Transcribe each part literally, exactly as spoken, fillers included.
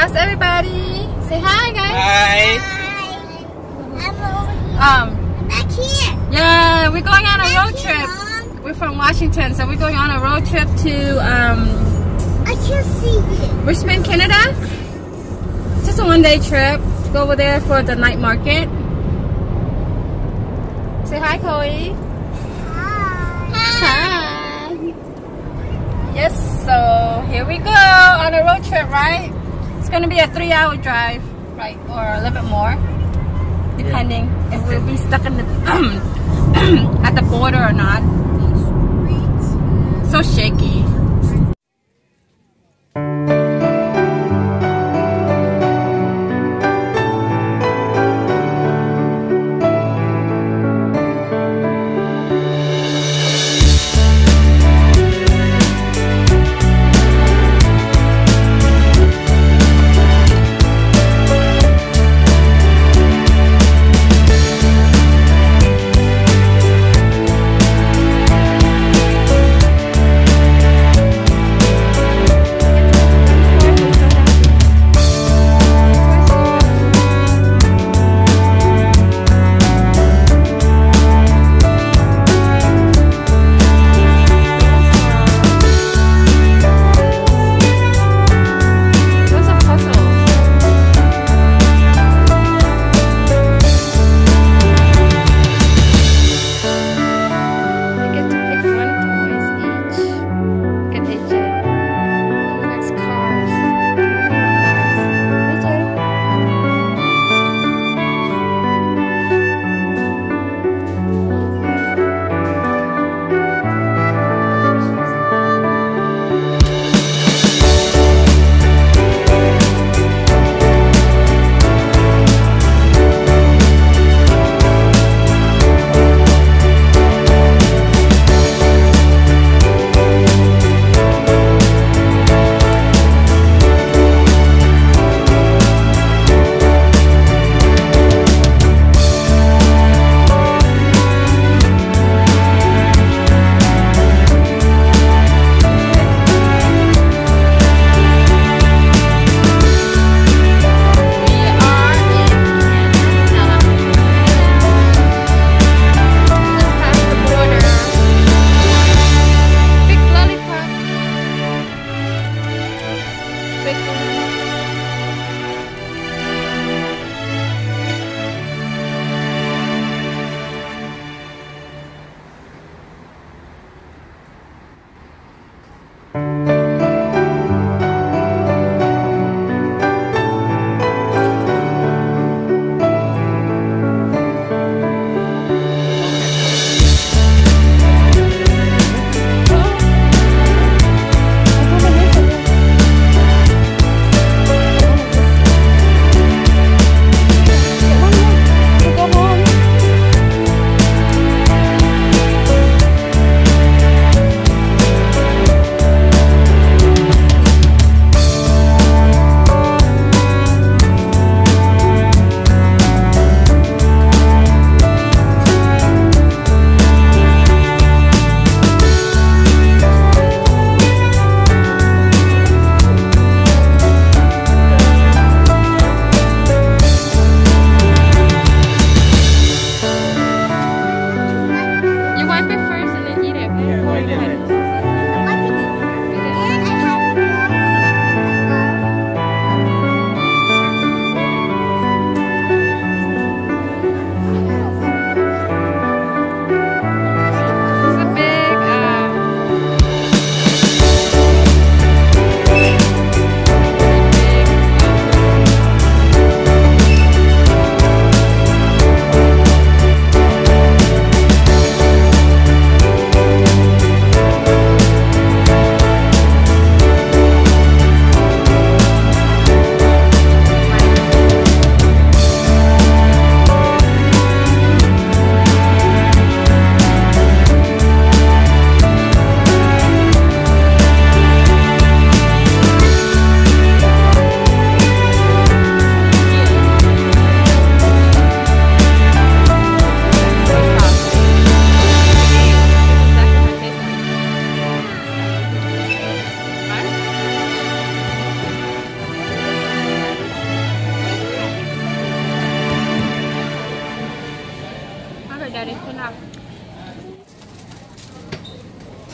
How's everybody? Say hi, guys. Hi. Hi. I'm over here. Um, I'm back here. yeah, we're going on a Back road here, trip. Mom. We're from Washington, so we're going on a road trip to um, I can't see it. Richmond, Canada. Just a one-day trip to go over there for the night market. Say hi, Chloe. Hi. Hi. Yes, so here we go on a road trip, right? It's gonna be a three-hour drive, right, or a little bit more, depending if we'll be stuck in the at the border or not. So shaky.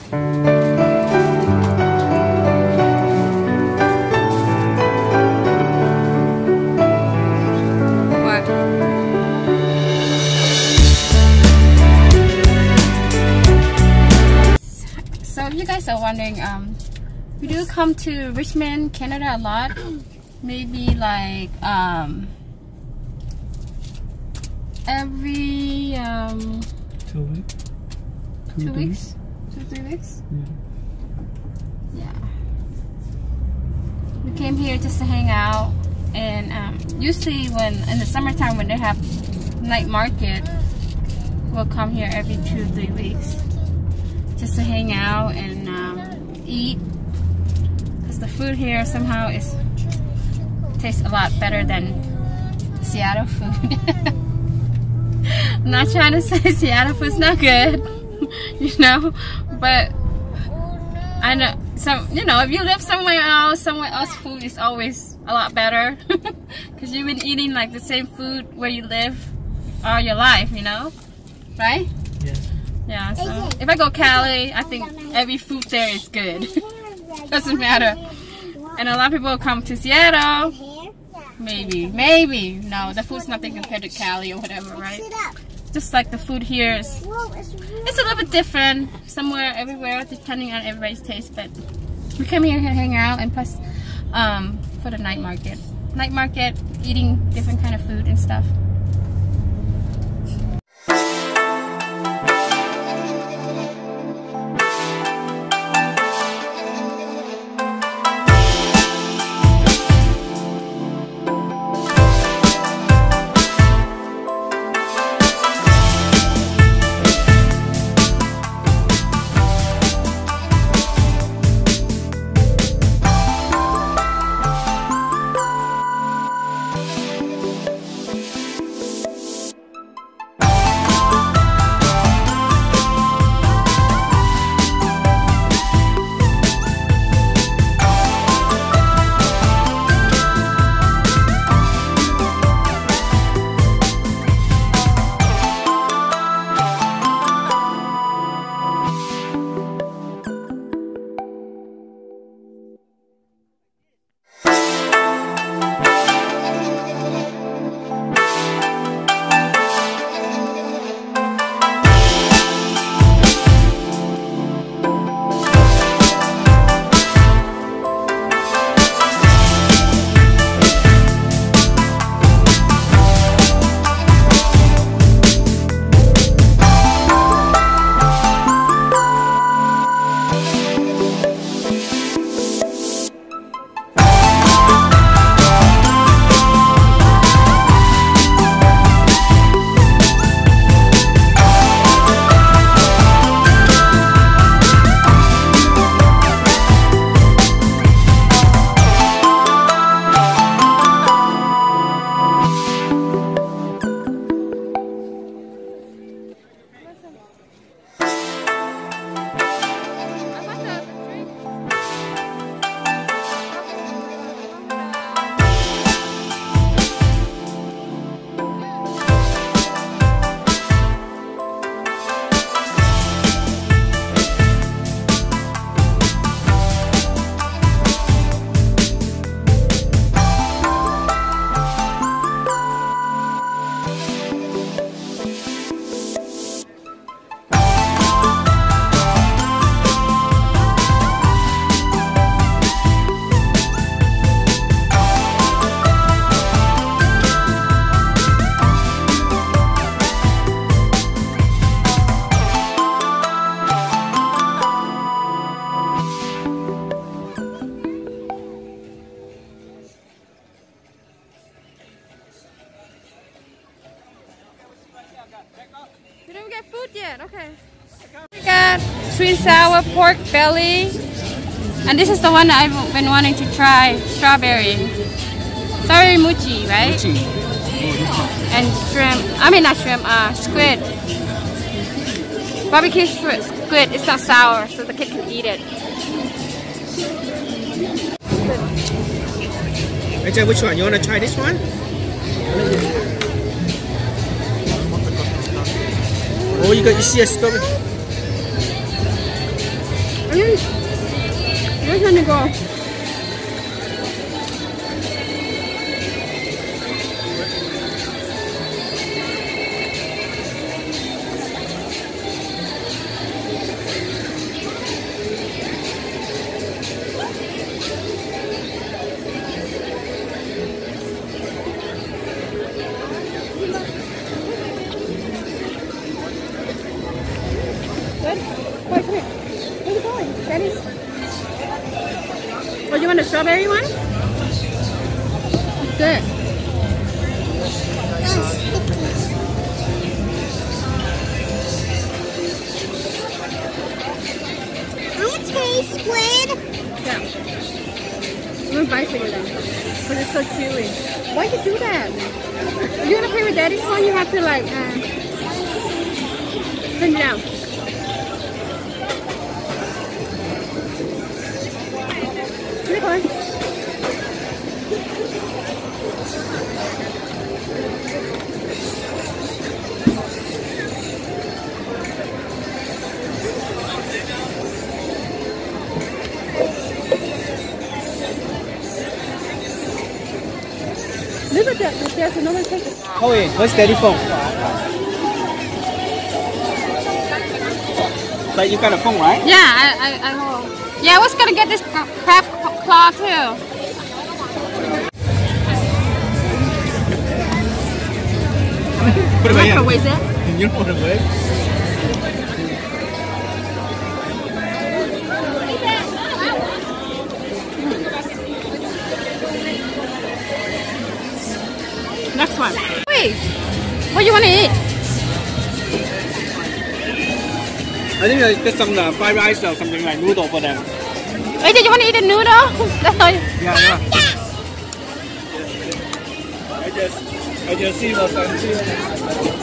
So if you guys are wondering, um, we do come to Richmond, Canada a lot. Maybe like um, every um, two weeks. Two, two weeks, two three weeks. Yeah. yeah. We came here just to hang out, and um, usually when in the summertime when they have night market, we'll come here every two three weeks. Just to hang out and um, eat, because the food here somehow is tastes a lot better than Seattle food. I'm not trying to say Seattle food's not good, you know, but I know some. You know, if you live somewhere else, somewhere else food is always a lot better, because you've been eating like the same food where you live all your life, you know, right? Yes. Yeah, so if I go Cali, I think every food there is good. Doesn't matter. And a lot of people come to Seattle. Maybe, maybe. No, the food's nothing compared to Cali or whatever, right? Just like the food here is, it's a little bit different somewhere, everywhere, depending on everybody's taste. But we come here to hang out, and plus um, for the night market. Night market, eating different kind of food and stuff. You didn't get food yet, okay. We got sweet sour pork belly. And this is the one I've been wanting to try, strawberry. Strawberry mochi, right? Mochi. And shrimp, I mean not shrimp, uh, squid. Barbecue squid, it's not sour, so the kid can eat it. Ajay, which one? You want to try this one? Oh, you got you see a strawberry. Where's gonna go? Oh, you want the strawberry one? Good. I want to taste squid. Yeah. I'm gonna buy for you then. Because it's so chewy. Why'd you do that? If you're gonna play with Daddy's phone, you have to like, uh, turn it down. Come on. Look at that. There's another ticket. Oh wait, where's Daddy phone? But you got a phone, right? Yeah, I, I, I hold. Yeah, I was gonna get this crab claw too. Put it away. How is it? You put it away. Next one. Wait, what do you want to eat? I think there's just some uh, fried rice or something like noodle for them. Wait, did you want to eat a noodle? That's all. Yeah, yeah. I just, I just see what's on here.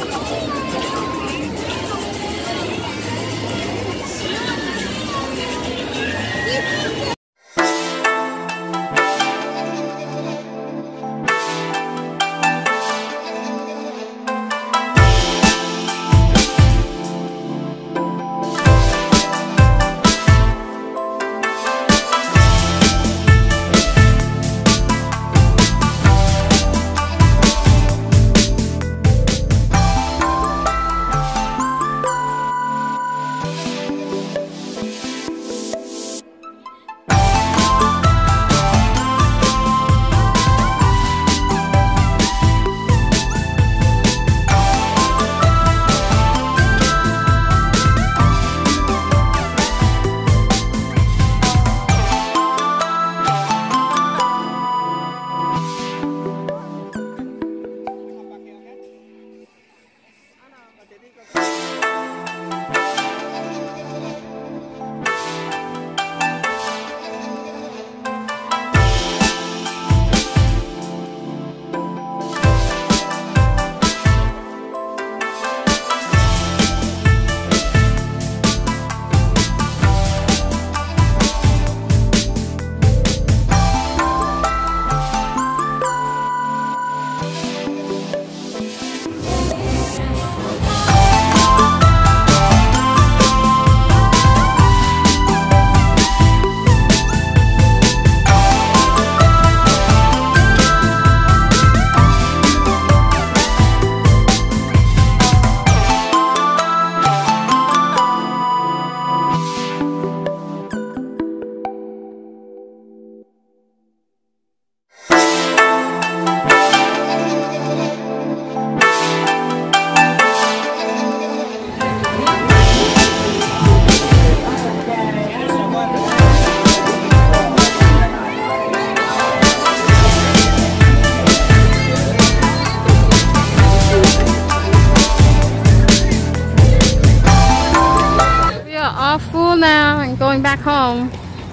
Now and going back home.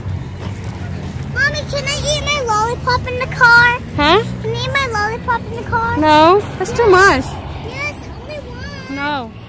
Mommy, can I eat my lollipop in the car? Huh? Can I eat my lollipop in the car? No, that's too much. Yes, only one. No.